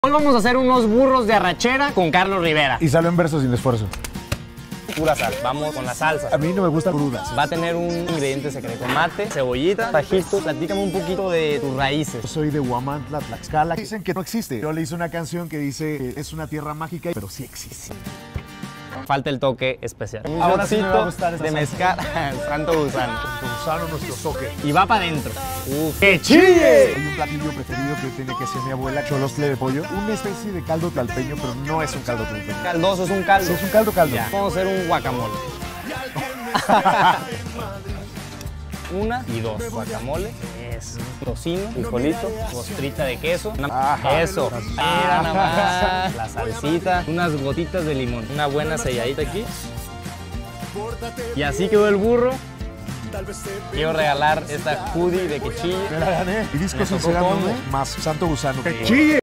Hoy vamos a hacer unos burros de arrachera con Carlos Rivera. Y salió en verso sin esfuerzo. Pura sal. Vamos con la salsa. A mí no me gustan crudas. Va a tener un ingrediente secreto. Tomate, cebollita, tajito. Platícame un poquito de tus raíces. Yo soy de Huamantla, Tlaxcala. Dicen que no existe. Yo le hice una canción que dice es una tierra mágica, pero sí existe. Falta el toque especial. Un Ahora sí me va a shotcito gustar esa de mezcal. Santo gusano. Gusano nuestro toque. Y va para adentro. ¡Que chille! Hay un platillo preferido que tiene que ser mi abuela, cholostle de pollo. Una especie de caldo tlalpeño, pero no es un caldo tlalpeño. Caldoso, es un caldo. Sí, es un caldo. Ya. Vamos a hacer un guacamole. Una y dos. Guacamole. Eso. Tocino, frijolito, costrita de queso. Ajá. Eso. Mira nada más. La salsita. Unas gotitas de limón. Una buena selladita aquí. Y así quedó el burro. Quiero regalar esta hoodie de que chille. Me la gané. Y disco Me tocó sincerándome combo. más santo gusano. ¡Que chille!